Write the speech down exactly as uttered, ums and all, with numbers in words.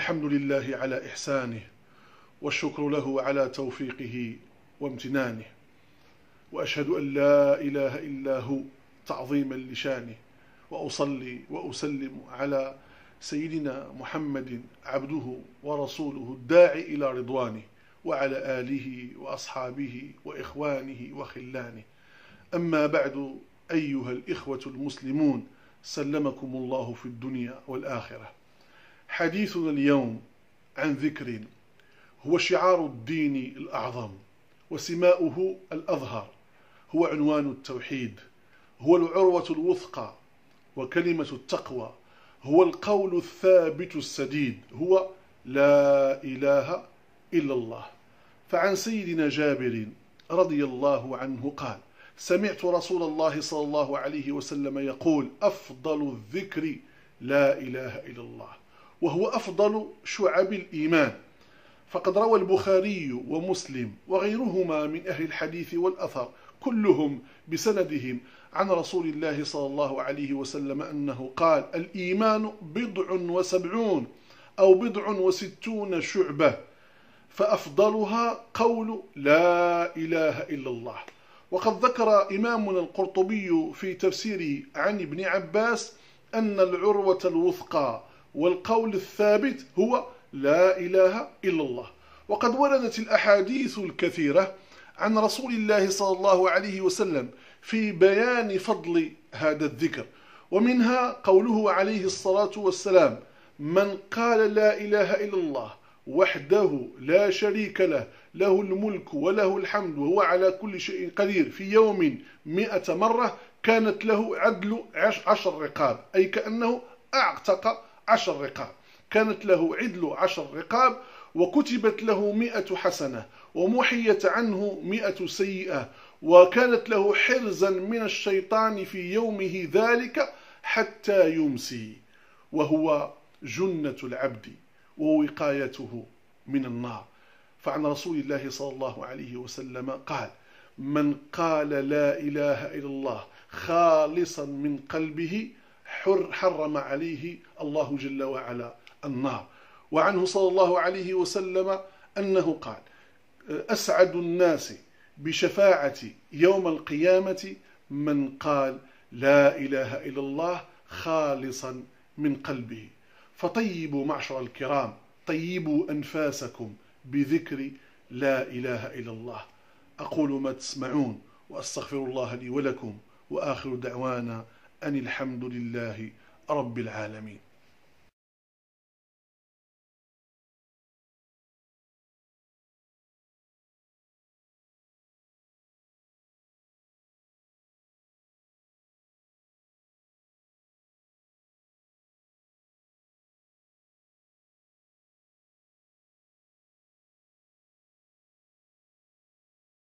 الحمد لله على إحسانه، والشكر له على توفيقه وامتنانه، وأشهد أن لا إله إلا هو تعظيما لشانه، وأصلي وأسلم على سيدنا محمد عبده ورسوله الداعي إلى رضوانه، وعلى آله وأصحابه وإخوانه وخلانه. أما بعد، أيها الإخوة المسلمون، سلمكم الله في الدنيا والآخرة. حديثنا اليوم عن ذكر هو شعار الدين الأعظم وسماؤه الأظهر، هو عنوان التوحيد، هو العروة الوثقى وكلمة التقوى، هو القول الثابت السديد، هو لا إله إلا الله. فعن سيدنا جابر رضي الله عنه قال: سمعت رسول الله صلى الله عليه وسلم يقول: أفضل الذكر لا إله إلا الله، وهو أفضل شعب الإيمان. فقد روى البخاري ومسلم وغيرهما من أهل الحديث والأثر كلهم بسندهم عن رسول الله صلى الله عليه وسلم أنه قال: الإيمان بضع وسبعون أو بضع وستون شعبة، فأفضلها قول لا إله إلا الله. وقد ذكر إمامنا القرطبي في تفسيره عن ابن عباس أن العروة الوثقى والقول الثابت هو لا إله إلا الله. وقد وردت الأحاديث الكثيرة عن رسول الله صلى الله عليه وسلم في بيان فضل هذا الذكر، ومنها قوله عليه الصلاة والسلام: من قال لا إله إلا الله وحده لا شريك له، له الملك وله الحمد وهو على كل شيء قدير، في يوم مئة مرة، كانت له عدل عشر رقاب، أي كأنه أعتق عشر رقاب، كانت له عدل عشر رقاب، وكتبت له مئة حسنة، ومحيت عنه مئة سيئة، وكانت له حرزا من الشيطان في يومه ذلك حتى يمسي، وهو جنة العبد ووقايته من النار. فعن رسول الله صلى الله عليه وسلم قال: من قال لا إله إلا الله خالصا من قلبه حرم عليه الله جل وعلا النار. وعنه صلى الله عليه وسلم أنه قال: أسعد الناس بشفاعتي يوم القيامة من قال لا إله إلا الله خالصا من قلبه. فطيبوا معشر الكرام، طيبوا أنفاسكم بذكر لا إله إلا الله. أقول ما تسمعون، وأستغفر الله لي ولكم، وآخر دعوانا أن الحمد لله رب العالمين.